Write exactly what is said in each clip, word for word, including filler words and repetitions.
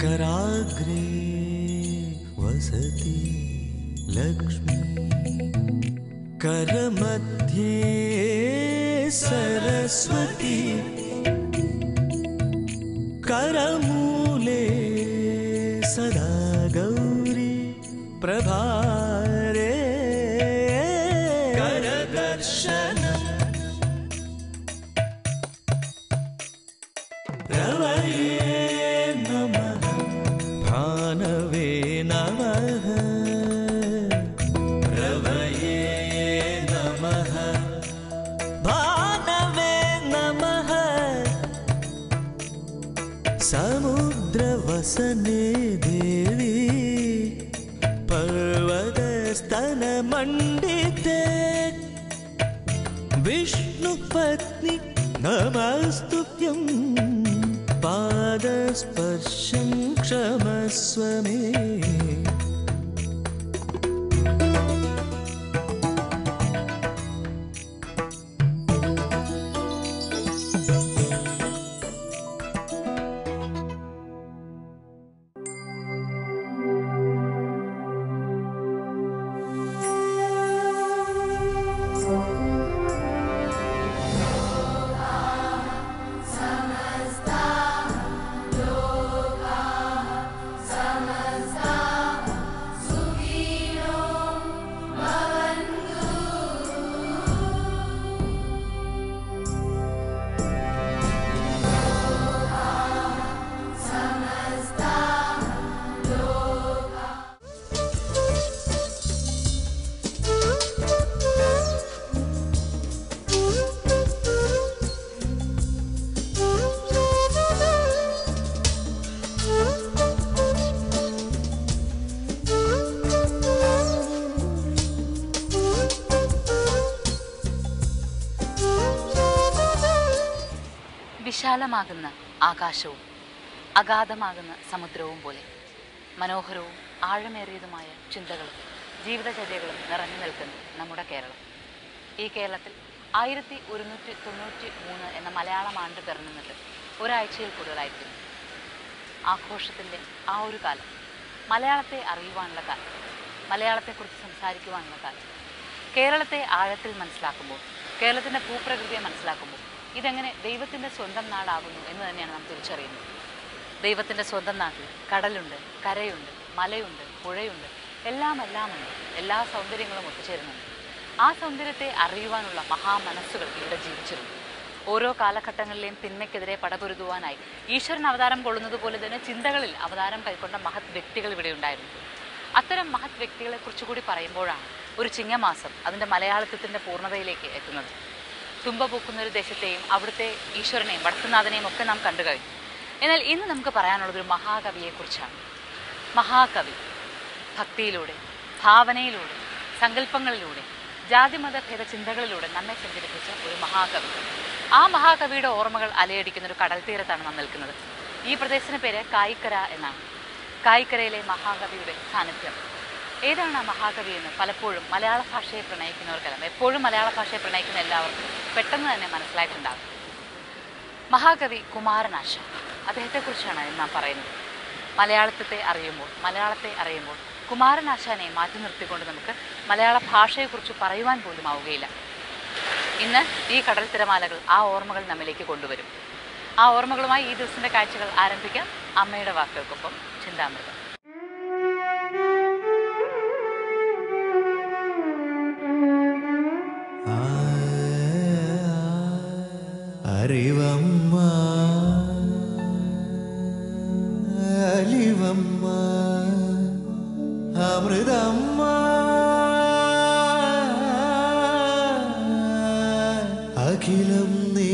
कराग्रे वसति लक्ष्मी करमध्ये सरस्वती करमूले सदा गौरी प्रभारे करदर्शन रवये नमः भानवे नमः रवये नमः भानवे नमः समुद्रवसने देवी पर्वतस्तनमण्डिते विष्णुपत्नी नमस्तुभ्यं पादस्पर्शं क्षमस्व मे വിശാലമാകുന്ന ആകാശവും അഗാധമാകുന്ന സമുദ്രവും പോലെ മനോഹരവും ആഴമേറിയതുമായ ചിന്തകളും ജീവിതചര്യകളും നിറഞ്ഞു നിൽക്കുന്ന നമ്മുടെ കേരളം. ഈ കേരളത്തിൽ ആയിരത്തി ഒരുന്നൂറ്റി തൊണ്ണൂറ്റി മൂന്ന് എന്ന മലയാളം ആണ്ട് പിറന്നിട്ട് ഒരാഴ്ചയിൽ കൂടുതലായിരിക്കുന്നു. ആഘോഷത്തിൻ്റെ ആ ഒരു കാലം, മലയാളത്തെ അറിയുവാനുള്ള കാലം, മലയാളത്തെക്കുറിച്ച് സംസാരിക്കുവാനുള്ള കാലം, കേരളത്തെ ആഴത്തിൽ മനസ്സിലാക്കുമ്പോൾ, കേരളത്തിൻ്റെ ഭൂപ്രകൃതിയെ മനസ്സിലാക്കുമ്പോൾ ഇതെങ്ങനെ ദൈവത്തിൻ്റെ സ്വന്തം നാടാകുന്നു എന്ന് തന്നെയാണ് നാം തിരിച്ചറിയുന്നത്. ദൈവത്തിൻ്റെ സ്വന്തം നാട്ടിൽ കടലുണ്ട്, കരയുണ്ട്, മലയുണ്ട്, പുഴയുണ്ട്, എല്ലാം എല്ലാമുണ്ട്. എല്ലാ സൗന്ദര്യങ്ങളും ഒത്തുചേരുന്നുണ്ട്. ആ സൗന്ദര്യത്തെ അറിയുവാനുള്ള മഹാമനസ്സുകൾ ഇവിടെ ജീവിച്ചിരുന്നു. ഓരോ കാലഘട്ടങ്ങളിലെയും തിന്മയ്ക്കെതിരെ പടപൊരുതുവാനായി ഈശ്വരൻ അവതാരം കൊള്ളുന്നത് പോലെ തന്നെ ചിന്തകളിൽ അവതാരം കൈക്കൊണ്ട മഹത് വ്യക്തികൾ ഇവിടെ ഉണ്ടായിരുന്നു. അത്തരം മഹത് വ്യക്തികളെ കുറിച്ചുകൂടി പറയുമ്പോഴാണ് ഒരു ചിങ്ങമാസം അതിൻ്റെ മലയാളിത്വത്തിൻ്റെ പൂർണ്ണതയിലേക്ക് എത്തുന്നത്. തുമ്പ പൂക്കുന്ന ഒരു ദേശത്തെയും അവിടുത്തെ ഈശ്വരനെയും വടക്കുന്നാഥനെയും ഒക്കെ നാം കണ്ടു കഴിഞ്ഞു. എന്നാൽ ഇന്ന് നമുക്ക് പറയാനുള്ളതൊരു മഹാകവിയെക്കുറിച്ചാണ്. മഹാകവി ഭക്തിയിലൂടെ, ഭാവനയിലൂടെ, സങ്കല്പങ്ങളിലൂടെ, ജാതിമത ഭേദചിന്തകളിലൂടെ നമ്മെ സഞ്ചരിപ്പിച്ച ഒരു മഹാകവി. ആ മഹാകവിയുടെ ഓർമ്മകൾ അലയടിക്കുന്ന ഒരു കടൽ തീരത്താണ് നാം നിൽക്കുന്നത്. ഈ പ്രദേശത്തിന് പേര് കായിക്കര എന്നാണ്. കായിക്കരയിലെ മഹാകവിയുടെ സാന്നിധ്യം. ഏതാണ് ആ മഹാകവി എന്ന് പലപ്പോഴും മലയാള ഭാഷയെ പ്രണയിക്കുന്നവർക്കെല്ലാം, എപ്പോഴും മലയാള ഭാഷയെ പ്രണയിക്കുന്ന എല്ലാവർക്കും പെട്ടെന്ന് തന്നെ മനസ്സിലായിട്ടുണ്ടാകും. മഹാകവി കുമാരനാശാൻ. അദ്ദേഹത്തെക്കുറിച്ചാണ് ഇന്ന് നാം പറയുന്നത്. മലയാളത്തെ അറിയുമ്പോൾ മലയാളത്തെ അറിയുമ്പോൾ കുമാരനാശാനെ മാറ്റി നിർത്തിക്കൊണ്ട് നമുക്ക് മലയാള ഭാഷയെക്കുറിച്ച് പറയുവാൻ പോലും ആവുകയില്ല. ഇന്ന് ഈ കടൽ തിരമാലകൾ ആ ഓർമ്മകൾ നമ്മിലേക്ക് കൊണ്ടുവരും. ആ ഓർമ്മകളുമായി ഈ ദിവസത്തെ കാഴ്ചകൾ ആരംഭിക്കാം. അമ്മയുടെ വാക്കുകൾക്കൊപ്പം ചിന്താമൃതം. അറിവമ്മ അലിവമ്മ അമൃതമ്മ അഖിലം നീ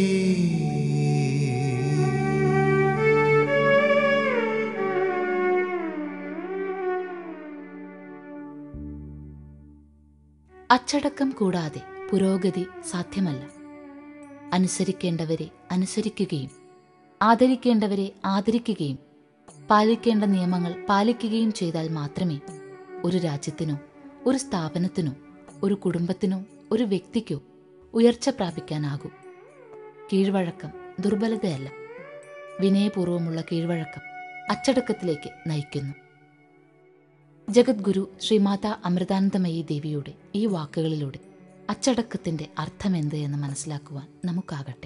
അച്ചടക്കം കൂടാതെ പുരോഗതി സാധ്യമല്ല. അനുസരിക്കേണ്ടവരെ അനുസരിക്കുകയും ആദരിക്കേണ്ടവരെ ആദരിക്കുകയും പാലിക്കേണ്ട നിയമങ്ങൾ പാലിക്കുകയും ചെയ്താൽ മാത്രമേ ഒരു രാജ്യത്തിനോ ഒരു സ്ഥാപനത്തിനോ ഒരു കുടുംബത്തിനോ ഒരു വ്യക്തിക്കോ ഉയർച്ച പ്രാപിക്കാനാകൂ. കീഴ്വഴക്കം ദുർബലതയല്ല. വിനയപൂർവമുള്ള കീഴ്വഴക്കം അച്ചടക്കത്തിലേക്ക് നയിക്കുന്നു. ജഗദ്ഗുരു ശ്രീമാതാ അമൃതാനന്ദമയി ദേവിയുടെ ഈ വാക്കുകളിലൂടെ അച്ചടക്കത്തിന്റെ അർത്ഥമെന്ത് എന്ന് മനസ്സിലാക്കുവാൻ നമുക്കാകട്ടെ.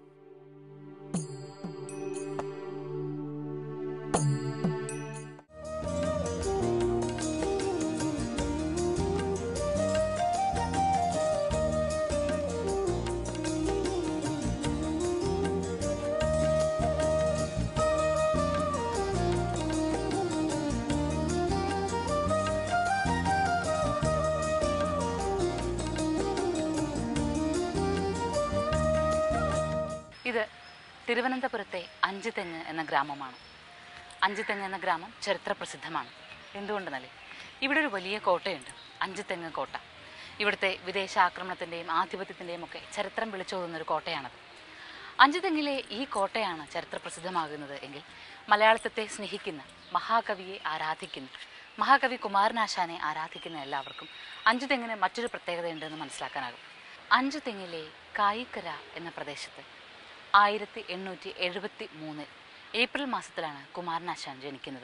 ഇത് തിരുവനന്തപുരത്തെ അഞ്ചുതെങ്ങ് എന്ന ഗ്രാമമാണ്. അഞ്ചുതെങ്ങ് എന്ന ഗ്രാമം ചരിത്ര പ്രസിദ്ധമാണ്. എന്തുകൊണ്ടെന്നല്ലേ, ഇവിടെ ഒരു വലിയ കോട്ടയുണ്ട്, അഞ്ചുതെങ്ങ് കോട്ട. ഇവിടുത്തെ വിദേശ ആക്രമണത്തിൻ്റെയും ആധിപത്യത്തിൻ്റെയും ഒക്കെ ചരിത്രം വിളിച്ചോതുന്നൊരു കോട്ടയാണത്. അഞ്ചുതെങ്ങിലെ ഈ കോട്ടയാണ് ചരിത്ര പ്രസിദ്ധമാകുന്നത് എങ്കിൽ മലയാളത്തെ സ്നേഹിക്കുന്ന, മഹാകവിയെ ആരാധിക്കുന്ന, മഹാകവി കുമാരനാശാനെ ആരാധിക്കുന്ന എല്ലാവർക്കും അഞ്ചുതെങ്ങിന് മറ്റൊരു പ്രത്യേകതയുണ്ടെന്ന് മനസ്സിലാക്കാനാകും. അഞ്ചുതെങ്ങിലെ കായിക്കര എന്ന പ്രദേശത്ത് ആയിരത്തി എണ്ണൂറ്റി എഴുപത്തി മൂന്നിൽ ഏപ്രിൽ മാസത്തിലാണ് കുമാരനാശാൻ ജനിക്കുന്നത്.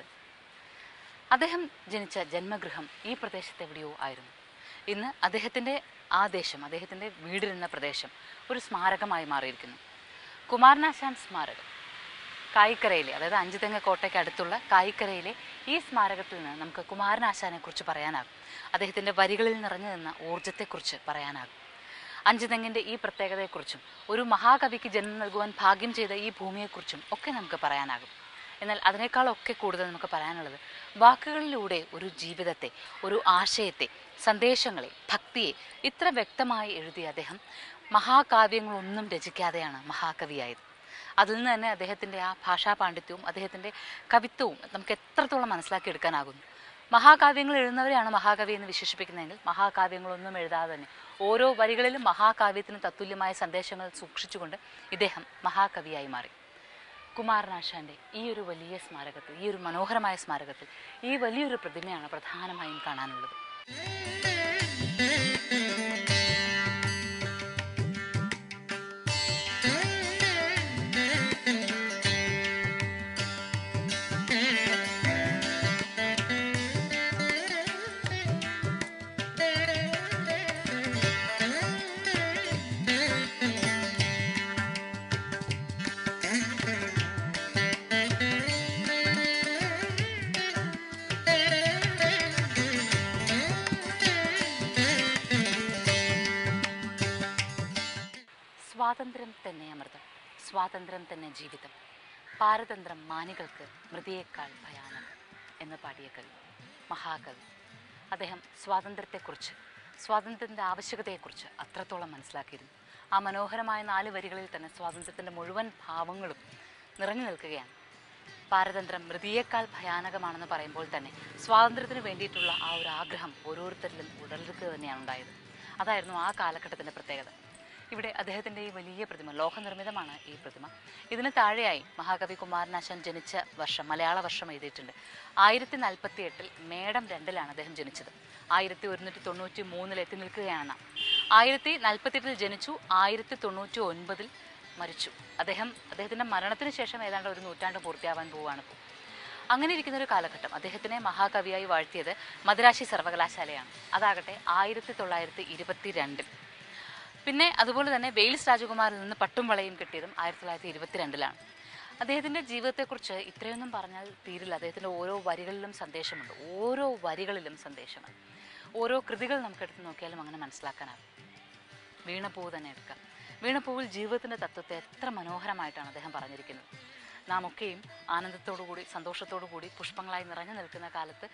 അദ്ദേഹം ജനിച്ച ജന്മഗൃഹം ഈ പ്രദേശത്ത് എവിടെയോ ആയിരുന്നു. ഇന്ന് അദ്ദേഹത്തിൻ്റെ ആ ദേശം, അദ്ദേഹത്തിൻ്റെ വീടിരുന്ന പ്രദേശം ഒരു സ്മാരകമായി മാറിയിരിക്കുന്നു. കുമാരനാശാൻ സ്മാരകം കായിക്കരയിലെ, അതായത് അഞ്ചുതെങ്ങ് കോട്ടയ്ക്ക് അടുത്തുള്ള കായിക്കരയിലെ ഈ സ്മാരകത്തിൽ നിന്ന് നമുക്ക് കുമാരനാശാനെ കുറിച്ച് പറയാനാകും. അദ്ദേഹത്തിൻ്റെ വരികളിൽ നിറഞ്ഞു നിന്ന ഊർജത്തെക്കുറിച്ച് പറയാനാകും. അഞ്ചുതെങ്ങിൻ്റെ ഈ പ്രത്യേകതയെക്കുറിച്ചും ഒരു മഹാകവിക്ക് ജന്മം നൽകുവാൻ ഭാഗ്യം ചെയ്ത ഈ ഭൂമിയെക്കുറിച്ചും ഒക്കെ നമുക്ക് പറയാനാകും. എന്നാൽ അതിനേക്കാളൊക്കെ കൂടുതൽ നമുക്ക് പറയാനുള്ളത് വാക്കുകളിലൂടെ ഒരു ജീവിതത്തെ, ഒരു ആശയത്തെ, സന്ദേശങ്ങളെ, ഭക്തിയെ ഇത്ര വ്യക്തമായി എഴുതിയ അദ്ദേഹം മഹാകാവ്യങ്ങളൊന്നും രചിക്കാതെയാണ് മഹാകവിയായത്. അതിൽ നിന്ന് തന്നെ അദ്ദേഹത്തിൻ്റെ ആ ഭാഷാ പാണ്ഡിത്യവും അദ്ദേഹത്തിൻ്റെ കവിത്വവും നമുക്ക് എത്രത്തോളം മനസ്സിലാക്കിയെടുക്കാനാകുന്നു. മഹാകാവ്യങ്ങൾ എഴുതുന്നവരെയാണ് മഹാകവി എന്ന് വിശേഷിപ്പിക്കുന്നതെങ്കിൽ മഹാകാവ്യങ്ങളൊന്നും എഴുതാതെ തന്നെ ഓരോ വരികളിലും മഹാകാവ്യത്തിന് തത്തുല്യമായ സന്ദേശങ്ങൾ സൂക്ഷിച്ചുകൊണ്ട് ഇദ്ദേഹം മഹാകവിയായി മാറി. കുമാരനാശാൻ്റെ ഈ ഒരു വലിയ സ്മാരകത്തിൽ, ഈ ഒരു മനോഹരമായ സ്മാരകത്തിൽ ഈ വലിയൊരു പ്രതിമയാണ് പ്രധാനമായും കാണാനുള്ളത്. സ്വാതന്ത്ര്യം തന്നെ അമൃതം, സ്വാതന്ത്ര്യം തന്നെ ജീവിതം, പാരതന്ത്രം മാനികൾക്ക് മൃതിയേക്കാൾ ഭയാനകം എന്ന് പാടിയ കവി, മഹാകവി. അദ്ദേഹം സ്വാതന്ത്ര്യത്തെക്കുറിച്ച്, സ്വാതന്ത്ര്യത്തിൻ്റെ ആവശ്യകതയെക്കുറിച്ച് അത്രത്തോളം മനസ്സിലാക്കിയിരുന്നു. ആ മനോഹരമായ നാല് വരികളിൽ തന്നെ സ്വാതന്ത്ര്യത്തിൻ്റെ മുഴുവൻ ഭാവങ്ങളും നിറഞ്ഞു നിൽക്കുകയാണ്. പാരതന്ത്രം മൃതിയേക്കാൾ ഭയാനകമാണെന്ന് പറയുമ്പോൾ തന്നെ സ്വാതന്ത്ര്യത്തിന് വേണ്ടിയിട്ടുള്ള ആ ഒരു ആഗ്രഹം ഓരോരുത്തരിലും ഉടലെടുക്കുക തന്നെയാണ് ഉണ്ടായത്. അതായിരുന്നു ആ കാലഘട്ടത്തിൻ്റെ പ്രത്യേകത. ഇവിടെ അദ്ദേഹത്തിൻ്റെ ഈ വലിയ പ്രതിമ, ലോഹനിർമ്മിതമാണ് ഈ പ്രതിമ. ഇതിന് താഴെയായി മഹാകവി കുമാരനാശാൻ ജനിച്ച വർഷം, മലയാള വർഷം എഴുതിയിട്ടുണ്ട്. ആയിരത്തി നാൽപ്പത്തി എട്ടിൽ മേടം രണ്ടിലാണ് അദ്ദേഹം ജനിച്ചത്. ആയിരത്തി ഒരുന്നൂറ്റി തൊണ്ണൂറ്റി മൂന്നിൽ എത്തി നിൽക്കുകയാണ്. ആയിരത്തി നാൽപ്പത്തി എട്ടിൽ ജനിച്ചു, ആയിരത്തി തൊണ്ണൂറ്റി ഒൻപതിൽ മരിച്ചു. അദ്ദേഹം അദ്ദേഹത്തിൻ്റെ മരണത്തിന് ശേഷം ഏതാണ്ട് ഒരു നൂറ്റാണ്ട് പൂർത്തിയാവാൻ പോവുകയാണ് ഇപ്പോൾ. അങ്ങനെ ഇരിക്കുന്ന ഒരു കാലഘട്ടം അദ്ദേഹത്തിനെ മഹാകവിയായി വാഴ്ത്തിയത് മദ്രാശി സർവകലാശാലയാണ്. അതാകട്ടെ ആയിരത്തി തൊള്ളായിരത്തി ഇരുപത്തി രണ്ടിൽ. പിന്നെ അതുപോലെ തന്നെ വെയിൽസ് രാജകുമാരിൽ നിന്ന് പട്ടും വളയും കിട്ടിയതും ആയിരത്തി തൊള്ളായിരത്തി ഇരുപത്തിരണ്ടിലാണ്. അദ്ദേഹത്തിൻ്റെ ജീവിതത്തെക്കുറിച്ച് ഇത്രയൊന്നും പറഞ്ഞാൽ തീരില്ല. അദ്ദേഹത്തിൻ്റെ ഓരോ വരികളിലും സന്ദേശമുണ്ട്, ഓരോ വരികളിലും സന്ദേശമാണ്. ഓരോ കൃതികൾ നമുക്കെടുത്ത് നോക്കിയാലും അങ്ങനെ മനസ്സിലാക്കാനാകും. വീണപ്പൂവ് തന്നെ എടുക്കാം. വീണപ്പൂവിൽ ജീവിതത്തിൻ്റെ തത്വത്തെ എത്ര മനോഹരമായിട്ടാണ് അദ്ദേഹം പറഞ്ഞിരിക്കുന്നത്. നാം ഒക്കെയും ആനന്ദത്തോടുകൂടി, സന്തോഷത്തോടു കൂടി, പുഷ്പങ്ങളായി നിറഞ്ഞു നിൽക്കുന്ന കാലത്ത്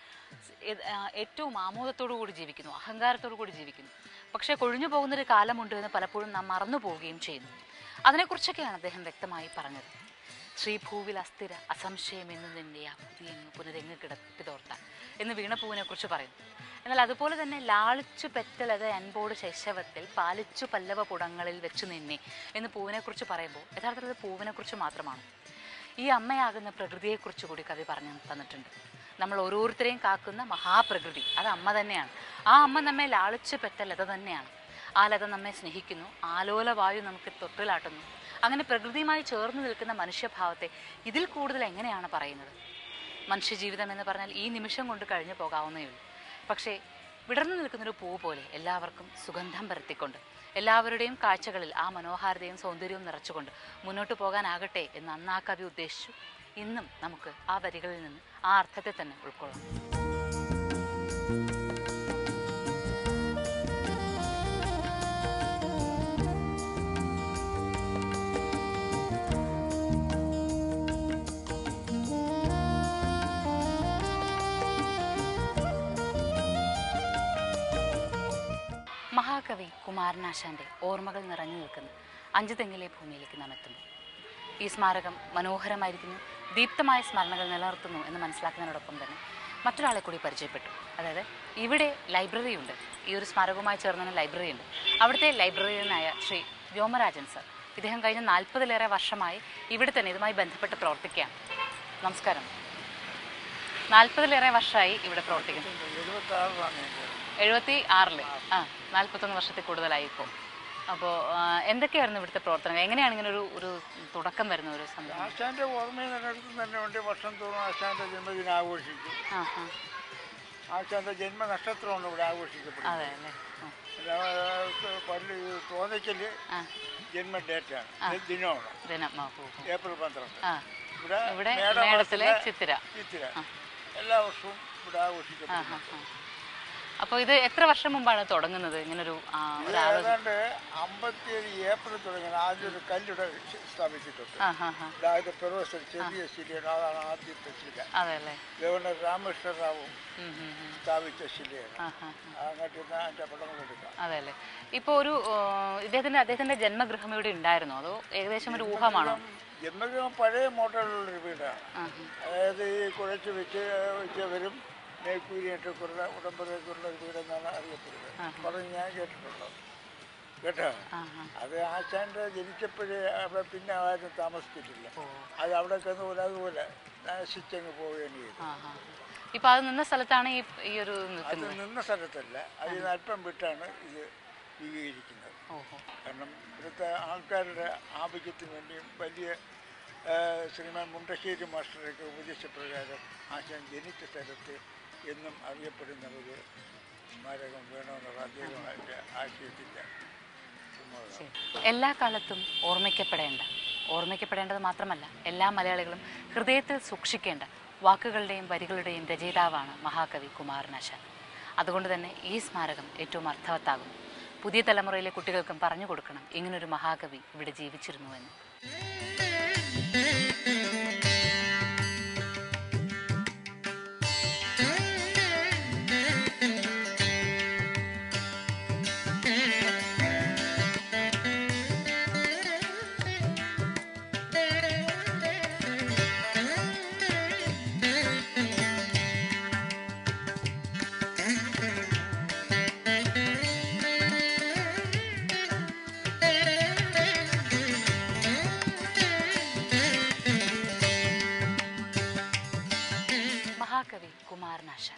ഏറ്റവും ആമോദത്തോടു കൂടി ജീവിക്കുന്നു, അഹങ്കാരത്തോടു കൂടി ജീവിക്കുന്നു. പക്ഷേ കൊഴിഞ്ഞു പോകുന്നൊരു കാലമുണ്ട് എന്ന് പലപ്പോഴും നാം മറന്നു പോവുകയും ചെയ്യുന്നു. അതിനെക്കുറിച്ചൊക്കെയാണ് അദ്ദേഹം വ്യക്തമായി പറഞ്ഞത്. ശ്രീഭൂവിൽ അസ്ഥിര അസംശയം എന്നു നിന്റെ ആ പുതിയെങ്ങ് പുനരെങ്ങ് കിടപ്പിതോർത്താൻ എന്ന് വീണപ്പൂവിനെ കുറിച്ച് പറയുന്നു. എന്നാൽ അതുപോലെ തന്നെ ലാളിച്ചു പെറ്റലത് അൻപോട് ശൈശവത്തിൽ പാലിച്ചു പല്ലവ പുടങ്ങളിൽ വെച്ചു നിന്നെ എന്ന് പൂവിനെക്കുറിച്ച് പറയുമ്പോൾ യഥാർത്ഥത്തിൽ പൂവിനെക്കുറിച്ച് മാത്രമാണ്. ഈ അമ്മയാകുന്ന പ്രകൃതിയെക്കുറിച്ച് കൂടി കവി പറഞ്ഞു തന്നിട്ടുണ്ട്. നമ്മൾ ഓരോരുത്തരെയും കാക്കുന്ന മഹാപ്രകൃതി അത് അമ്മ തന്നെയാണ്. ആ അമ്മ നമ്മെ ലാളിച്ചു പെറ്റ ലത തന്നെയാണ്. ആ ലത നമ്മെ സ്നേഹിക്കുന്നു, ആലോലവായു നമുക്ക് തൊട്ടിലാട്ടുന്നു. അങ്ങനെ പ്രകൃതിയുമായി ചേർന്ന് നിൽക്കുന്ന മനുഷ്യഭാവത്തെ ഇതിൽ കൂടുതൽ എങ്ങനെയാണ് പറയുന്നത്? മനുഷ്യജീവിതം എന്ന് പറഞ്ഞാൽ ഈ നിമിഷം കൊണ്ട് കഴിഞ്ഞു പോകാവുന്നേ ഉള്ളൂ. പക്ഷേ വിടർന്നു നിൽക്കുന്നൊരു പൂ പോലെ എല്ലാവർക്കും സുഗന്ധം പരത്തിക്കൊണ്ട് എല്ലാവരുടെയും കാഴ്ചകളിൽ ആ മനോഹാരിതയും സൗന്ദര്യവും നിറച്ചുകൊണ്ട് മുന്നോട്ട് പോകാനാകട്ടെ എന്ന് അന്ന് ആ കവി ഉദ്ദേശിച്ചു. ഇന്നും നമുക്ക് ആ വരികളിൽ നിന്ന് ആ അർത്ഥത്തെ തന്നെ ഉൾക്കൊള്ളാം. മഹാകവി കുമാരനാശാൻ്റെ ഓർമ്മകൾ നിറഞ്ഞു നിൽക്കുന്ന അഞ്ചു തെങ്ങിലെ ഭൂമിയിലേക്ക് നാം എത്തുന്നു. ഈ സ്മാരകം മനോഹരമായിരിക്കുന്നു, ദീപ്തമായ സ്മരണകൾ നിലനിർത്തുന്നു എന്ന് മനസ്സിലാക്കുന്നതിനോടൊപ്പം തന്നെ മറ്റൊരാളെ കൂടി പരിചയപ്പെട്ടു. അതായത് ഇവിടെ ലൈബ്രറി ഉണ്ട്, ഈ ഒരു സ്മാരകവുമായി ചേർന്ന ലൈബ്രറി ഉണ്ട്. അവിടുത്തെ ലൈബ്രറിയനായ ശ്രീ വ്യോമരാജൻ സർ, ഇദ്ദേഹം കഴിഞ്ഞ നാൽപ്പതിലേറെ വർഷമായി ഇവിടെ തന്നെ ഇതുമായി ബന്ധപ്പെട്ട് പ്രവർത്തിക്കുകയാണ്. നമസ്കാരം. നാൽപ്പതിലേറെ വർഷമായി ഇവിടെ പ്രവർത്തിക്കുന്നു. എഴുപത്തി ആറില് ആ നാൽപ്പത്തൊന്ന് വർഷത്തിൽ കൂടുതലായി ഇപ്പോൾ. അപ്പോൾ എന്തൊക്കെയായിരുന്നു ഇവിടുത്തെ പ്രവർത്തനങ്ങൾ? എങ്ങനെയാണ് ഇങ്ങനെ ഒരു ഒരു തുടക്കം വരുന്ന ഒരു സംഭവം? ആശാന്റെ ഓർമ്മയിൽ നിലനിർത്തുന്ന തന്നെ വേണ്ടി വർഷം തോറും ആശാന്റെ ജന്മദിനം ആഘോഷിക്കും. ആശാന്റെ ജന്മനക്ഷത്രമാണ് ഇവിടെ ആഘോഷിക്കപ്പെടുന്നത്. അതെ അല്ലേ? പള്ളി തോന്നിക്കല് ജന്മ ഡേറ്റാണ്, ദിനമാണ് ഏപ്രിൽ പന്ത്രണ്ട്. ഇവിടെ മേടത്തിലെ ചിത്തിര ചിത്തിര എല്ലാ വർഷവും ഇവിടെ ആഘോഷിക്കപ്പെടുന്നു. അപ്പോൾ ഇത് എത്ര വർഷം മുമ്പാണ് തുടങ്ങുന്നത് ഇങ്ങനൊരു? ഏതാണ്ട് അമ്പത്തിയേഴ് ഏപ്രിൽ തുടങ്ങിയത്. ആദ്യം ഒരു കല്ലിവിടെ സ്ഥാപിച്ചിട്ടുണ്ട്. അതായത് പ്രൊഫസർ ചെറിയ ശിലയാണ്, അതാണ് ആദ്യത്തെ ശില. ഗവർണർ രാമകൃഷ്ണ റാവു സ്ഥാപിച്ച ശിലയാണ്. അങ്ങോട്ട് അതിന്റെ പടങ്ങൾ എടുക്കാം. അതെ അല്ലേ? ഇപ്പോൾ ഒരു ഇദ്ദേഹത്തിന്റെ അദ്ദേഹത്തിന്റെ ജന്മഗൃഹം ഇവിടെ ഉണ്ടായിരുന്നോ, അതോ ഏകദേശം ഒരു ഊഹമാണോ? ജന്മഗൃഹം പഴയ മോഡലുള്ളൊരു വീടാണ്. അതായത് ഈ കുഴച്ച് വെച്ച് വെച്ചവരും മേൽക്കൂരിയായിട്ടൊക്കെയുള്ള ഉടമ്പടിയൊക്കെയുള്ള ഒരു വീടെന്നാണ് അറിയപ്പെടുന്നത്. പറഞ്ഞ് ഞാൻ കേട്ടിട്ടുള്ളത് കേട്ടോ. അത് ആശാന്റെ ജനിച്ചപ്പോഴേ അവിടെ പിന്നെ ആരും താമസിച്ചിട്ടില്ല. അത് അവിടെ കിടന്നുപോലെ അതുപോലെ നശിച്ചങ്ങ് പോവുകയാണ് ചെയ്തത്. ഇപ്പൊ അത് നിന്ന സ്ഥലത്താണ് ഈ ഒരു അത് നിന്ന സ്ഥലത്തല്ല, അതിൽ അല്പം വിട്ടാണ് ഇത് വികീകരിക്കുന്നത്. കാരണം ഇവിടുത്തെ ആൾക്കാരുടെ ആവശ്യത്തിന് വേണ്ടിയും വലിയ ശ്രീമാൻ മുണ്ടശ്ശേരി മാസ്റ്ററൊക്കെ ഉപദേശപ്രകാരം ആശാൻ ജനിച്ച സ്ഥലത്ത് എന്നും അറിയപ്പെടുന്ന ഒരു സ്മാരകം വേണമെന്നുള്ള അദ്ദേഹത്തിന്റെ ആശയത്തിൻ്റെ. എല്ലാ കാലത്തും ഓർമ്മിക്കപ്പെടേണ്ട, ഓർമ്മിക്കപ്പെടേണ്ടത് മാത്രമല്ല എല്ലാ മലയാളികളും ഹൃദയത്തിൽ സൂക്ഷിക്കേണ്ട വാക്കുകളുടെയും വരികളുടെയും രചയിതാവാണ് മഹാകവി കുമാരനാശാൻ. അതുകൊണ്ട് തന്നെ ഈ സ്മാരകം ഏറ്റവും അർത്ഥവത്താകും. പുതിയ തലമുറയിലെ കുട്ടികൾക്കും പറഞ്ഞു കൊടുക്കണം ഇങ്ങനൊരു മഹാകവി ഇവിടെ ജീവിച്ചിരുന്നുവെന്ന്. മഹാകവി കുമാരനാശാൻ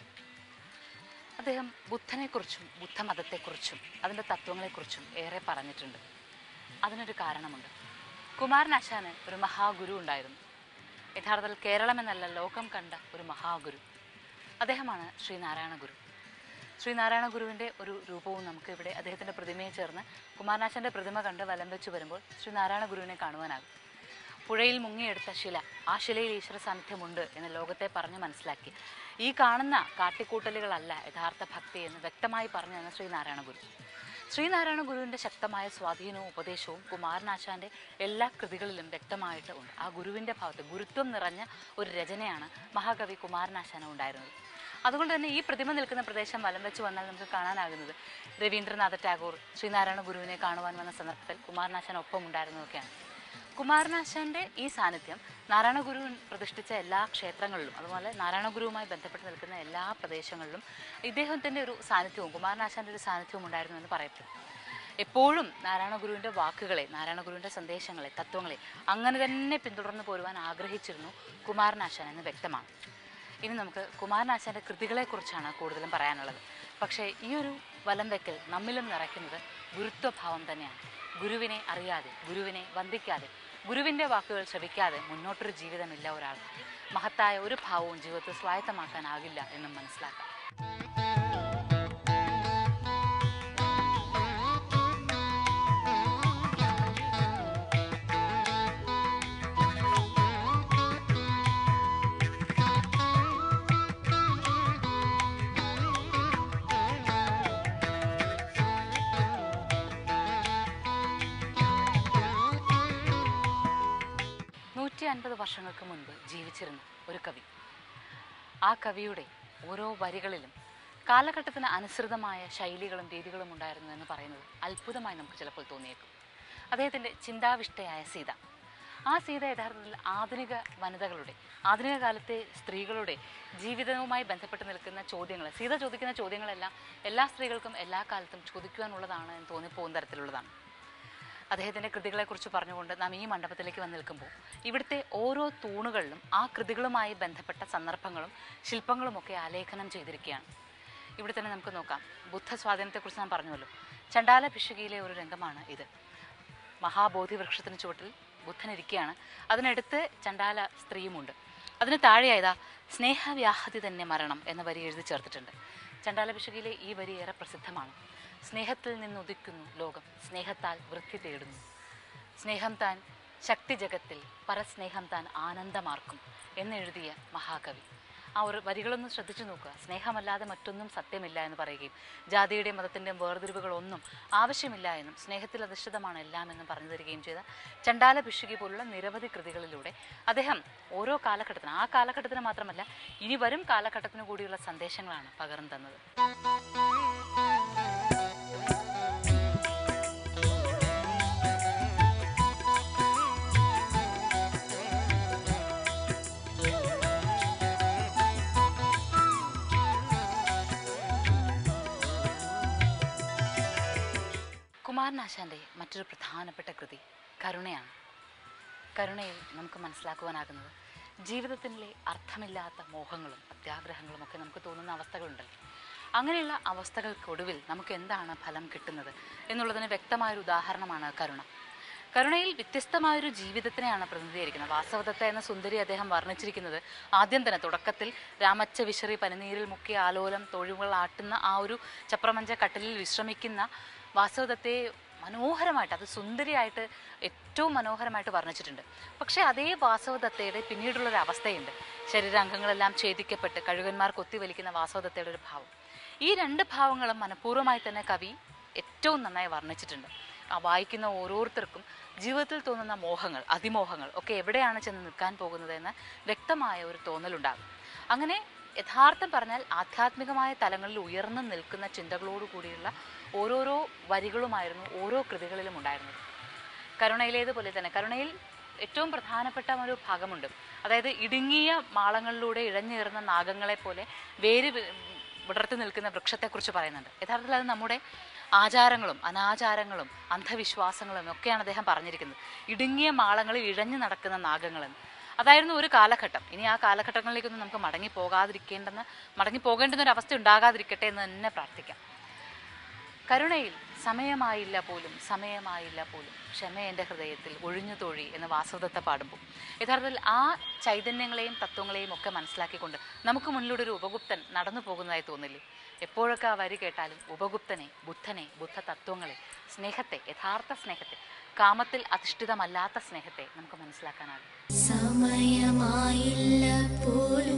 അദ്ദേഹം ബുദ്ധനെക്കുറിച്ചും ബുദ്ധമതത്തെക്കുറിച്ചും അതിൻ്റെ തത്വങ്ങളെക്കുറിച്ചും ഏറെ പറഞ്ഞിട്ടുണ്ട്. അതിനൊരു കാരണമുണ്ട്. കുമാരനാശാന് ഒരു മഹാഗുരു ഉണ്ടായിരുന്നു. യഥാർത്ഥത്തിൽ കേരളം എന്നല്ല ലോകം കണ്ട ഒരു മഹാഗുരു. അദ്ദേഹമാണ് ശ്രീനാരായണ ഗുരു. ശ്രീനാരായണ ഗുരുവിൻ്റെ ഒരു രൂപവും നമുക്ക് ഇവിടെ അദ്ദേഹത്തിൻ്റെ പ്രതിമയെ ചേർന്ന് കുമാരനാശാൻ്റെ പ്രതിമ കണ്ട് വലം വെച്ച് വരുമ്പോൾ ശ്രീനാരായണ ഗുരുവിനെ കാണുവാനാകും. പുഴയിൽ മുങ്ങിയെടുത്ത ശില, ആ ശിലയിൽ ഈശ്വര സാന്നിധ്യമുണ്ട് എന്ന് ലോകത്തെ പറഞ്ഞ് മനസ്സിലാക്കി. ഈ കാണുന്ന കാട്ടിക്കൂട്ടലുകളല്ല യഥാർത്ഥ ഭക്തി എന്ന് വ്യക്തമായി പറഞ്ഞു തന്ന ശ്രീനാരായണ ഗുരു. ശ്രീനാരായണ ഗുരുവിൻ്റെ ശക്തമായ സ്വാധീനവും ഉപദേശവും കുമാരനാശാൻ്റെ എല്ലാ കൃതികളിലും വ്യക്തമായിട്ട് ഉണ്ട്. ആ ഗുരുവിൻ്റെ ഭാഗത്ത് ഗുരുത്വം നിറഞ്ഞ ഒരു രചനയാണ് മഹാകവി കുമാരനാശാന് ഉണ്ടായിരുന്നത്. അതുകൊണ്ട് തന്നെ ഈ പ്രതിമ നിൽക്കുന്ന പ്രദേശം വലം വെച്ച് വന്നാൽ നമുക്ക് കാണാനാകുന്നത് രവീന്ദ്രനാഥ ടാഗോർ ശ്രീനാരായണ ഗുരുവിനെ കാണുവാൻ വന്ന സന്ദർഭത്തിൽ കുമാരനാശാൻ ഒപ്പം ഉണ്ടായിരുന്നതൊക്കെയാണ്. കുമാരനാശാൻ്റെ ഈ സാന്നിധ്യം നാരായണ ഗുരു പ്രതിഷ്ഠിച്ച എല്ലാ ക്ഷേത്രങ്ങളിലും അതുപോലെ നാരായണ ഗുരുവുമായി ബന്ധപ്പെട്ട് നിൽക്കുന്ന എല്ലാ പ്രദേശങ്ങളിലും ഇദ്ദേഹത്തിൻ്റെ ഒരു സാന്നിധ്യവും കുമാരനാശാൻ്റെ ഒരു സാന്നിധ്യവും ഉണ്ടായിരുന്നു എന്ന് പറയപ്പെടും. എപ്പോഴും നാരായണ ഗുരുവിൻ്റെ വാക്കുകളെ, നാരായണ ഗുരുവിൻ്റെ സന്ദേശങ്ങളെ, തത്വങ്ങളെ അങ്ങനെ തന്നെ പിന്തുടർന്ന് പോരുവാൻ ആഗ്രഹിച്ചിരുന്നു കുമാരനാശാൻ എന്ന് വ്യക്തമാണ്. ഇനി നമുക്ക് കുമാരനാശാൻ്റെ കൃതികളെക്കുറിച്ചാണ് കൂടുതലും പറയാനുള്ളത്. പക്ഷേ ഈ ഒരു വലം വെക്കൽ നമ്മിലും നിറയ്ക്കുന്നത് ഗുരുത്വഭാവം തന്നെയാണ്. ഗുരുവിനെ അറിയാതെ, ഗുരുവിനെ വന്ദിക്കാതെ, ഗുരുവിൻ്റെ വാക്കുകൾ ശ്രവിക്കാതെ മുന്നോട്ടൊരു ജീവിതമില്ല ഒരാൾ. മഹത്തായ ഒരു ഭാവവും ജീവിതത്തിൽ സ്വായത്തമാക്കാനാകില്ല എന്നും മനസ്സിലാക്കാം. നൂറ്റി അൻപത് വർഷങ്ങൾക്ക് മുൻപ് ജീവിച്ചിരുന്ന ഒരു കവി. ആ കവിയുടെ ഓരോ വരികളിലും കാലഘട്ടത്തിന് അനുസൃതമായ ശൈലികളും രീതികളും ഉണ്ടായിരുന്നു എന്ന് പറയുന്നത് അത്ഭുതമായി നമുക്ക് ചിലപ്പോൾ തോന്നിയേക്കും. അദ്ദേഹത്തിൻ്റെ ചിന്താവിഷ്ടയായ സീത, ആ സീത യഥാർത്ഥത്തിൽ ആധുനിക വനിതകളുടെ, ആധുനിക കാലത്തെ സ്ത്രീകളുടെ ജീവിതവുമായി ബന്ധപ്പെട്ട് നിൽക്കുന്ന ചോദ്യങ്ങൾ, സീത ചോദിക്കുന്ന ചോദ്യങ്ങളെല്ലാം എല്ലാ സ്ത്രീകൾക്കും എല്ലാ കാലത്തും ചോദിക്കുവാനുള്ളതാണ് എന്ന് തോന്നിപ്പോകുന്ന തരത്തിലുള്ളതാണ്. അദ്ദേഹത്തിൻ്റെ കൃതികളെക്കുറിച്ച് പറഞ്ഞുകൊണ്ട് നാം ഈ മണ്ഡപത്തിലേക്ക് വന്ന് നിൽക്കുമ്പോൾ ഇവിടുത്തെ ഓരോ തൂണുകളിലും ആ കൃതികളുമായി ബന്ധപ്പെട്ട സന്ദർഭങ്ങളും ശില്പങ്ങളുമൊക്കെ ആലേഖനം ചെയ്തിരിക്കുകയാണ്. ഇവിടെ തന്നെ നമുക്ക് നോക്കാം. ബുദ്ധ സ്വാധീനത്തെക്കുറിച്ച് നാം പറഞ്ഞുവല്ലോ. ചണ്ഡാല ഭിഷുകിയിലെ ഒരു രംഗമാണ് ഇത്. മഹാബോധി വൃക്ഷത്തിന് ചുവട്ടിൽ ബുദ്ധനിരിക്കുകയാണ്. അതിനടുത്ത് ചണ്ഡാല സ്ത്രീയുമുണ്ട്. അതിന് താഴെയായതാ സ്നേഹവ്യാഹതി തന്നെ മരണം എന്ന വരി എഴുതി ചേർത്തിട്ടുണ്ട്. ചണ്ഡാല ഭിഷുകിയിലെ ഈ വരി ഏറെ പ്രസിദ്ധമാണ്. സ്നേഹത്തിൽ നിന്നുദിക്കുന്നു ലോകം, സ്നേഹത്താൽ വൃത്തി തേടുന്നു. സ്നേഹം താൻ ശക്തി ജഗത്തിൽ, പരസ്നേഹം താൻ ആനന്ദമാർക്കും എന്നെഴുതിയ മഹാകവി. ആ ഒരു വരികളൊന്നും ശ്രദ്ധിച്ചു നോക്കുക. സ്നേഹമല്ലാതെ മറ്റൊന്നും സത്യമില്ല എന്ന് പറയുകയും ജാതിയുടെയും മതത്തിൻ്റെയും വേർതിരിവുകളൊന്നും ആവശ്യമില്ല എന്നും സ്നേഹത്തിൽ അധിഷ്ഠിതമാണ് എല്ലാം എന്നും പറഞ്ഞു തരികയും ചെയ്ത ചണ്ഡാല ഭിഷുകി പോലുള്ള നിരവധി കൃതികളിലൂടെ അദ്ദേഹം ഓരോ കാലഘട്ടത്തിന്, ആ കാലഘട്ടത്തിന് മാത്രമല്ല ഇനി വരും കാലഘട്ടത്തിന് കൂടിയുള്ള സന്ദേശങ്ങളാണ് പകർന്നു തന്നത്. കുമാരനാശാൻ്റെ മറ്റൊരു പ്രധാനപ്പെട്ട കൃതി കരുണയാണ്. കരുണയിൽ നമുക്ക് മനസ്സിലാക്കുവാനാകുന്നത് ജീവിതത്തിലെ അർത്ഥമില്ലാത്ത മോഹങ്ങളും അത്യാഗ്രഹങ്ങളും ഒക്കെ നമുക്ക് തോന്നുന്ന അവസ്ഥകളുണ്ടല്ലോ. അങ്ങനെയുള്ള അവസ്ഥകൾക്കൊടുവിൽ നമുക്ക് എന്താണ് ഫലം കിട്ടുന്നത് എന്നുള്ളതിന് വ്യക്തമായൊരു ഉദാഹരണമാണ് കരുണ. കരുണയിൽ വ്യത്യസ്തമായൊരു ജീവിതത്തിനെയാണ് പ്രതിനിധീകരിക്കുന്നത്. വാസവദത്ത എന്ന സുന്ദരി അദ്ദേഹം വർണ്ണിച്ചിരിക്കുന്നത് ആദ്യം തന്നെ തുടക്കത്തിൽ രാമച്ച വിശറി പനിനീരിൽ മുക്കിയ ആലോലം തൊഴിവുകൾ ആട്ടുന്ന ആ ഒരു ചപ്രമഞ്ച കട്ടിലിൽ വിശ്രമിക്കുന്ന വാസവദത്തയെ മനോഹരമായിട്ട്, അത് സുന്ദരിയായിട്ട് ഏറ്റവും മനോഹരമായിട്ട് വർണ്ണിച്ചിട്ടുണ്ട്. പക്ഷേ അതേ വാസവദത്തയുടെ പിന്നീടുള്ളൊരു അവസ്ഥയുണ്ട്. ശരീരാംഗങ്ങളെല്ലാം ഛേദിക്കപ്പെട്ട് കഴുകന്മാർ കൊത്തിവലിക്കുന്ന വാസവദത്തയുടെ ഒരു ഭാവം. ഈ രണ്ട് ഭാവങ്ങളും മനഃപൂർവ്വമായി തന്നെ കവി ഏറ്റവും നന്നായി വർണ്ണിച്ചിട്ടുണ്ട്. ആ വായിക്കുന്ന ഓരോരുത്തർക്കും ജീവിതത്തിൽ തോന്നുന്ന മോഹങ്ങൾ, അതിമോഹങ്ങൾ ഒക്കെ എവിടെയാണ് ചെന്ന് നിൽക്കാൻ പോകുന്നത് എന്ന് വ്യക്തമായ ഒരു തോന്നലുണ്ടാകും. അങ്ങനെ യഥാർത്ഥം പറഞ്ഞാൽ ആധ്യാത്മികമായ തലങ്ങളിൽ ഉയർന്നു നിൽക്കുന്ന ചിന്തകളോടു കൂടിയുള്ള ഓരോരോ വരികളുമായിരുന്നു ഓരോ കൃതികളിലും ഉണ്ടായിരുന്നത്. കരുണയിലേതുപോലെ തന്നെ കരുണയിൽ ഏറ്റവും പ്രധാനപ്പെട്ട ഒരു ഭാഗമുണ്ട്. അതായത് ഇടുങ്ങിയ മാളങ്ങളിലൂടെ ഇഴഞ്ഞേറുന്ന നാഗങ്ങളെ പോലെ വേര് വിടർത്തി നിൽക്കുന്ന വൃക്ഷത്തെക്കുറിച്ച് പറയുന്നുണ്ട്. യഥാർത്ഥത്തിൽ അത് നമ്മുടെ ആചാരങ്ങളും അനാചാരങ്ങളും അന്ധവിശ്വാസങ്ങളും ഒക്കെയാണ് അദ്ദേഹം പറഞ്ഞിരിക്കുന്നത്. ഇടുങ്ങിയ മാളങ്ങളിൽ ഇഴഞ്ഞു നടക്കുന്ന നാഗങ്ങളെന്ന്. അതായിരുന്നു ഒരു കാലഘട്ടം. ഇനി ആ കാലഘട്ടങ്ങളിലേക്കൊന്നും നമുക്ക് മടങ്ങി പോകാതിരിക്കേണ്ടെന്ന് മടങ്ങി പോകേണ്ടുന്ന ഒരു അവസ്ഥ ഉണ്ടാകാതിരിക്കട്ടെ എന്ന് തന്നെ പ്രാർത്ഥിക്കാം. കരുണയിൽ സമയമായില്ല പോലും സമയമായില്ല പോലും ക്ഷമ എൻ്റെ ഹൃദയത്തിൽ ഒഴിഞ്ഞു തൊഴി എന്ന് വാസവദത്ത പാടുമ്പോൾ യഥാർത്ഥത്തിൽ ആ ചൈതന്യങ്ങളെയും തത്വങ്ങളെയും ഒക്കെ മനസ്സിലാക്കിക്കൊണ്ട് നമുക്ക് മുന്നിലൂടെ ഒരു ഉപഗുപ്തൻ നടന്നു പോകുന്നതായി തോന്നില്ലേ? എപ്പോഴൊക്കെ ആ വരി കേട്ടാലും ഉപഗുപ്തനെ, ബുദ്ധനെ, ബുദ്ധ തത്വങ്ങളെ, സ്നേഹത്തെ, യഥാർത്ഥ സ്നേഹത്തെ, കാമത്തിൽ അധിഷ്ഠിതമല്ലാത്ത സ്നേഹത്തെ നമുക്ക് മനസ്സിലാക്കാനാകും. സമയമായില്ല പോലും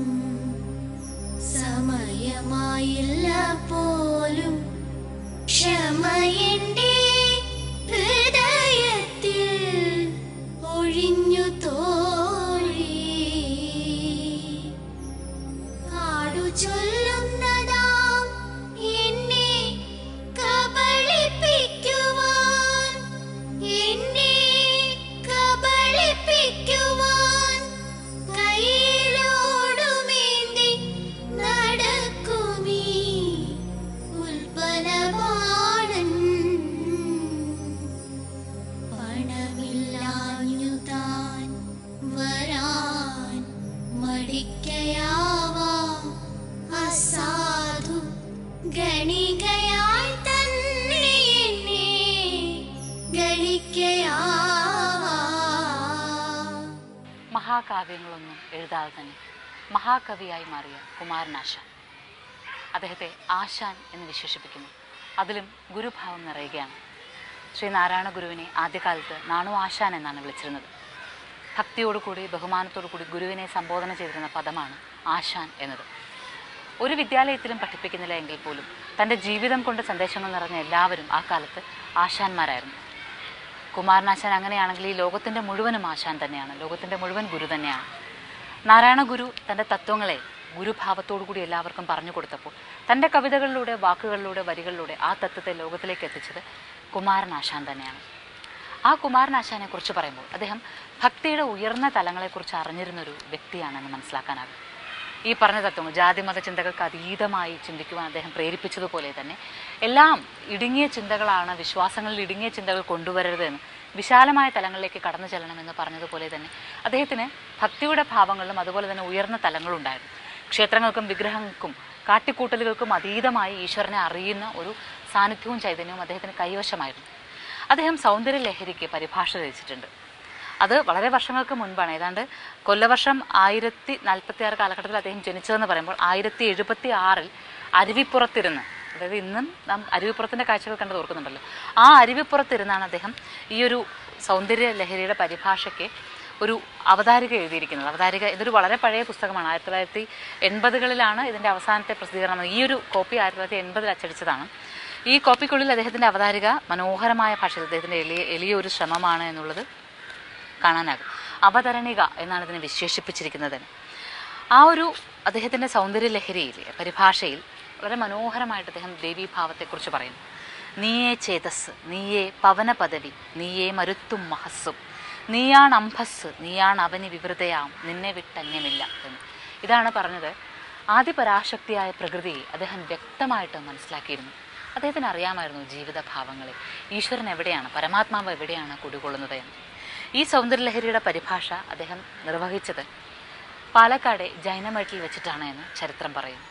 സമയമായില്ല പോലും ക്ഷമയെന്റെ ഹൃദയത്തിൽ ഒഴിഞ്ഞു തോഴി കാടു ചൊല്ലുന്നതാം എന്നെ കബളിപ്പിക്കുവാൻ എന്നെ കബളിപ്പിക്കുവാൻ കയ്യിലോടുമേന്തി നടക്കുമീ ഉൽപ്പലമാണൻ പണമില്ലാഞ്ഞു താൻ വരാൻ മടിക്കയാവാ അസാധു ഗണികയായി തന്നെ എന്നെ ഗണിക്കയാവാ. മഹാകാവ്യങ്ങളൊന്നും എഴുതാതെ തന്നെ മഹാകവിയായി മാറിയ കുമാരനാശാൻ. അദ്ദേഹത്തെ ആശാൻ എന്ന് വിശേഷിപ്പിക്കുന്നു. അതിലും ഗുരുഭാവം നിറയുകയാണ്. ശ്രീനാരായണ ഗുരുവിനെ ആദ്യകാലത്ത് നാണു ആശാൻ എന്നാണ് വിളിച്ചിരുന്നത്. ഭക്തിയോടുകൂടി ബഹുമാനത്തോടു കൂടി ഗുരുവിനെ സംബോധന ചെയ്തിരുന്ന പദമാണ് ആശാൻ എന്നത്. ഒരു വിദ്യാലയത്തിലും പഠിപ്പിക്കുന്നില്ല എങ്കിൽ പോലും തൻ്റെ ജീവിതം കൊണ്ട് സന്ദേശങ്ങൾ നിറഞ്ഞ എല്ലാവരും ആ കാലത്ത് ആശാന്മാരായിരുന്നു. കുമാരനാശാൻ അങ്ങനെയാണെങ്കിൽ ഈ ലോകത്തിൻ്റെ മുഴുവനും ആശാൻ തന്നെയാണ്, ലോകത്തിൻ്റെ മുഴുവൻ ഗുരു തന്നെയാണ്. നാരായണ ഗുരു തൻ്റെ തത്വങ്ങളെ ഗുരുഭാവത്തോടു കൂടി എല്ലാവർക്കും പറഞ്ഞു കൊടുത്തപ്പോൾ തൻ്റെ കവിതകളിലൂടെ, വാക്കുകളിലൂടെ, വരികളിലൂടെ ആ തത്വത്തെ ലോകത്തിലേക്ക് എത്തിച്ചത് കുമാരനാശാൻ തന്നെയാണ്. ആ കുമാരനാശാനെ കുറിച്ച് പറയുമ്പോൾ അദ്ദേഹം ഭക്തിയുടെ ഉയർന്ന തലങ്ങളെക്കുറിച്ച് അറിഞ്ഞിരുന്നൊരു വ്യക്തിയാണെന്ന് മനസ്സിലാക്കാനാകും. ഈ പറഞ്ഞ തത്വങ്ങൾ ജാതിമത ചിന്തകൾക്ക് അതീതമായി ചിന്തിക്കുവാൻ അദ്ദേഹം പ്രേരിപ്പിച്ചതുപോലെ തന്നെ എല്ലാം ഇടുങ്ങിയ ചിന്തകളാണ്, വിശ്വാസങ്ങളിൽ ഇടുങ്ങിയ ചിന്തകൾ കൊണ്ടുവരരുതെന്ന് വിശാലമായ തലങ്ങളിലേക്ക് കടന്നു ചെല്ലണമെന്ന് പറഞ്ഞതുപോലെ തന്നെ അദ്ദേഹത്തിന് ഭക്തിയുടെ ഭാവങ്ങളിലും അതുപോലെ തന്നെ ഉയർന്ന തലങ്ങളുണ്ടായിരുന്നു. ക്ഷേത്രങ്ങൾക്കും വിഗ്രഹങ്ങൾക്കും കാട്ടിക്കൂട്ടലുകൾക്കും അതീതമായി ഈശ്വരനെ അറിയുന്ന ഒരു സാന്നിധ്യവും ചൈതന്യവും അദ്ദേഹത്തിന് കൈവശമായിരുന്നു. അദ്ദേഹം സൗന്ദര്യ ലഹരിക്ക് പരിഭാഷ രചിച്ചിട്ടുണ്ട്. അത് വളരെ വർഷങ്ങൾക്ക് മുൻപാണ്. ഏതാണ്ട് കൊല്ലവർഷം ആയിരത്തി നാൽപ്പത്തി ആറ് കാലഘട്ടത്തിൽ അദ്ദേഹം ജനിച്ചതെന്ന് പറയുമ്പോൾ ആയിരത്തി എഴുപത്തി ആറിൽ അരുവിപ്പുറത്തിരുന്ന്, അതായത് ഇന്നും നാം അരുവിപ്പുറത്തിൻ്റെ കാഴ്ചകൾ കണ്ടത് ഓർക്കുന്നുണ്ടല്ലോ, ആ അരുവിപ്പുറത്തിരുന്നാണ് അദ്ദേഹം ഈ ഒരു സൗന്ദര്യ ലഹരിയുടെ പരിഭാഷയ്ക്ക് ഒരു അവതാരിക എഴുതിയിരിക്കുന്നത്. അവതാരിക ഇതൊരു വളരെ പഴയ പുസ്തകമാണ്. ആയിരത്തി തൊള്ളായിരത്തി എൺപതുകളിലാണ് ഇതിൻ്റെ അവസാനത്തെ പ്രസിദ്ധീകരണം. ഈ ഒരു കോപ്പി ആയിരത്തി തൊള്ളായിരത്തി എൺപതിൽ അച്ചടിച്ചതാണ്. ഈ കോപ്പിക്കുള്ളിൽ അദ്ദേഹത്തിൻ്റെ അവതാരിക മനോഹരമായ ഭാഷയിൽ അദ്ദേഹത്തിൻ്റെ എളിയ എളിയ ഒരു ശ്രമമാണ് എന്നുള്ളത് കാണാനാകും. അവതരണിക എന്നാണ് ഇതിനെ വിശേഷിപ്പിച്ചിരിക്കുന്നത്. ആ ഒരു അദ്ദേഹത്തിൻ്റെ സൗന്ദര്യ ലഹരിയിൽ പരിഭാഷയിൽ വളരെ മനോഹരമായിട്ട് അദ്ദേഹം ദേവീഭാവത്തെക്കുറിച്ച് പറയുന്നു. നീയേ ചേതസ്, നീയേ പവന പദവി, നീയേ മരുത്തും മഹസ്സും, നീയാണ് അംഭസ്, നീയാണ് അവനി വിവൃതയാം, നിന്നെ വിട്ടന്യമില്ല എന്ന്. ഇതാണ് പറഞ്ഞത്. ആദിപരാശക്തിയായ പ്രകൃതിയെ അദ്ദേഹം വ്യക്തമായിട്ട് മനസ്സിലാക്കിയിരുന്നു. അദ്ദേഹത്തിന് അറിയാമായിരുന്നു ജീവിതഭാവങ്ങളെ, ഈശ്വരൻ എവിടെയാണ്, പരമാത്മാവ് എവിടെയാണ് കുടികൊള്ളുന്നത് എന്ന്. ഈ സൗന്ദര്യലഹരിയുടെ പരിഭാഷ അദ്ദേഹം നിർവഹിച്ചത് പാലക്കാട് ജൈനമേട്ടിൽ വെച്ചിട്ടാണ് എന്ന് ചരിത്രം പറയുന്നു.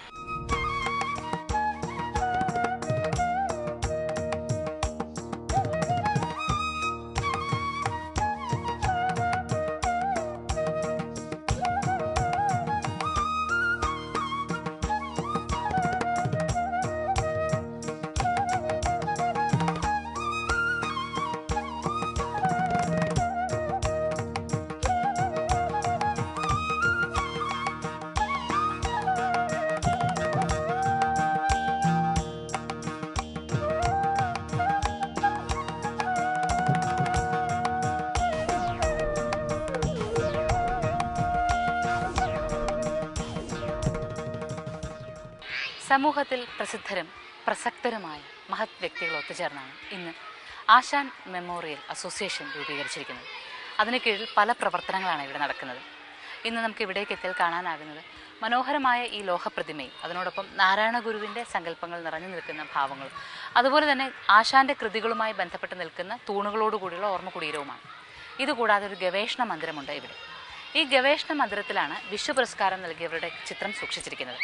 സമൂഹത്തിൽ പ്രസിദ്ധരും പ്രസക്തരുമായ മഹത് വ്യക്തികൾ ഒത്തുചേർന്നാണ് ഇന്ന് ആശാൻ മെമ്മോറിയൽ അസോസിയേഷൻ രൂപീകരിച്ചിരിക്കുന്നത്. അതിന് കീഴിൽ പല പ്രവർത്തനങ്ങളാണ് ഇവിടെ നടക്കുന്നത്. ഇന്ന് നമുക്ക് ഇവിടേക്ക് എത്തിയാൽ കാണാനാകുന്നത് മനോഹരമായ ഈ ലോഹപ്രതിമയും അതിനോടൊപ്പം നാരായണ ഗുരുവിൻ്റെ സങ്കല്പങ്ങൾ നിറഞ്ഞു നിൽക്കുന്ന ഭാവങ്ങളും അതുപോലെ തന്നെ ആശാൻ്റെ കൃതികളുമായി ബന്ധപ്പെട്ട് നിൽക്കുന്ന തൂണുകളോടുകൂടിയുള്ള ഓർമ്മ കുടീരവുമാണ്. ഇതുകൂടാതെ ഒരു ഗവേഷണ മന്ദിരമുണ്ട് ഇവിടെ. ഈ ഗവേഷണ മന്ദിരത്തിലാണ് വിശ്വ പുരസ്കാരം നൽകിയവരുടെ ചിത്രം സൂക്ഷിച്ചിരിക്കുന്നത്.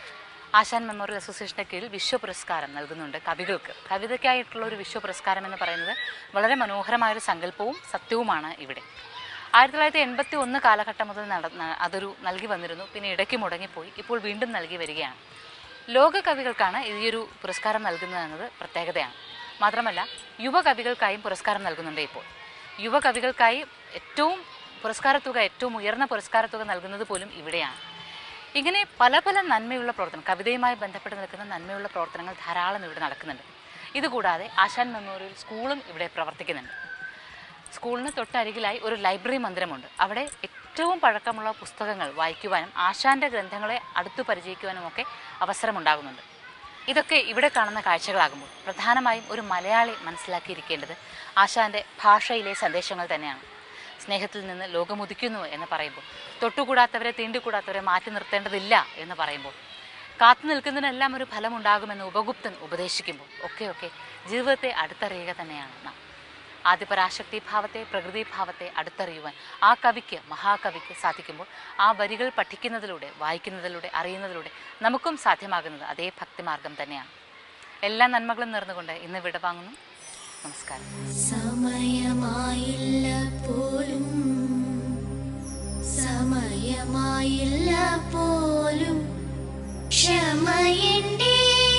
ആശാൻ മെമ്മോറിയൽ അസോസിയേഷൻ്റെ കീഴിൽ വിശ്വ പുരസ്കാരം നൽകുന്നുണ്ട് കവികൾക്ക്. കവിതയ്ക്കായിട്ടുള്ള ഒരു വിശ്വ പുരസ്കാരം എന്ന് പറയുന്നത് വളരെ മനോഹരമായൊരു സങ്കല്പവും സത്യവുമാണ് ഇവിടെ. ആയിരത്തി തൊള്ളായിരത്തി എൺപത്തി ഒന്ന് കാലഘട്ടം മുതൽ നടന്ന അതൊരു നൽകി വന്നിരുന്നു. പിന്നെ ഇടയ്ക്ക് മുടങ്ങിപ്പോയി. ഇപ്പോൾ വീണ്ടും നൽകി വരികയാണ്. ലോക കവികൾക്കാണ് ഈയൊരു പുരസ്കാരം നൽകുന്നതെന്നത് പ്രത്യേകതയാണ്. മാത്രമല്ല യുവകവികൾക്കായും പുരസ്കാരം നൽകുന്നുണ്ട്. ഇപ്പോൾ യുവകവികൾക്കായി ഏറ്റവും പുരസ്കാരത്തുക ഏറ്റവും ഉയർന്ന പുരസ്കാരത്തുക നൽകുന്നത് പോലും ഇവിടെയാണ്. ഇങ്ങനെ പല പല നന്മയുള്ള പ്രവർത്തനം, കവിതയുമായി ബന്ധപ്പെട്ട് നിൽക്കുന്ന നന്മയുള്ള പ്രവർത്തനങ്ങൾ ധാരാളം ഇവിടെ നടക്കുന്നുണ്ട്. ഇതുകൂടാതെ ആശാൻ മെമ്മോറിയൽ സ്കൂളും ഇവിടെ പ്രവർത്തിക്കുന്നുണ്ട്. സ്കൂളിന് തൊട്ടരികിലായി ഒരു ലൈബ്രറി മന്ദിരമുണ്ട്. അവിടെ ഏറ്റവും പഴക്കമുള്ള പുസ്തകങ്ങൾ വായിക്കുവാനും ആശാൻ്റെ ഗ്രന്ഥങ്ങളെ അടുത്തു പരിചയിക്കുവാനും ഒക്കെ അവസരമുണ്ടാകുന്നുണ്ട്. ഇതൊക്കെ ഇവിടെ കാണുന്ന കാഴ്ചകളാകുമ്പോൾ പ്രധാനമായും ഒരു മലയാളി മനസ്സിലാക്കിയിരിക്കേണ്ടത് ആശാൻ്റെ ഭാഷയിലെ സന്ദേശങ്ങൾ തന്നെയാണ്. സ്നേഹത്തിൽ നിന്ന് ലോകമുദിക്കുന്നു എന്ന് പറയുമ്പോൾ, തൊട്ടുകൂടാത്തവരെ തീണ്ടിക്കൂടാത്തവരെ മാറ്റി നിർത്തേണ്ടതില്ല എന്ന് പറയുമ്പോൾ, കാത്തു നിൽക്കുന്നതിനെല്ലാം ഒരു ഫലമുണ്ടാകുമെന്ന് ഉപഗുപ്തൻ ഉപദേശിക്കുമ്പോൾ ഒക്കെയൊക്കെ ജീവിതത്തെ അടുത്തറിയുക തന്നെയാണ് നാം. ആദിപരാശക്തി ഭാവത്തെ, പ്രകൃതി ഭാവത്തെ അടുത്തറിയുവാൻ ആ കവിക്ക്, മഹാകവിക്ക് സാധിക്കുമ്പോൾ ആ വരികൾ പഠിക്കുന്നതിലൂടെ, വായിക്കുന്നതിലൂടെ, അറിയുന്നതിലൂടെ നമുക്കും സാധ്യമാകുന്നത് അതേ ഭക്തിമാർഗം തന്നെയാണ്. എല്ലാ നന്മകളും നേർന്നുകൊണ്ട് ഇന്ന് വിടവാങ്ങുന്നു. നമസ്കാരം. സമയമായില്ല പോലും സമയമായില്ല പോലും ക്ഷമയെന്റെ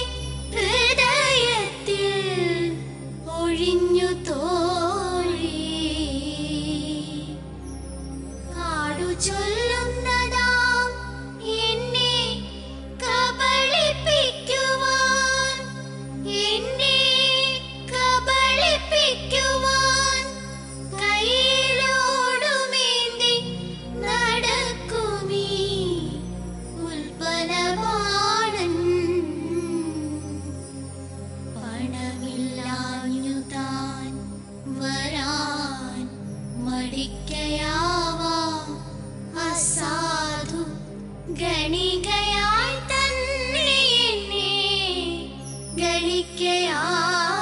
ഹൃദയത്തിൽ ഒഴിഞ്ഞു തോഴി കാടു ചൊല്ലുന്നതാം എന്നെ കബളിപ്പിക്കുവാൻ എന്നെ കബളിപ്പിക്കുവാൻ കയ്യിലോടുമേന്തി നടക്കുമീ ഉൽപ്പലമാണൻ പണമില്ലാഞ്ഞു താൻ വരാൻ മടിക്കയാവാം അസാധു ഗണികയായി തന്നെ എന്നെ ഗണിക്കയാ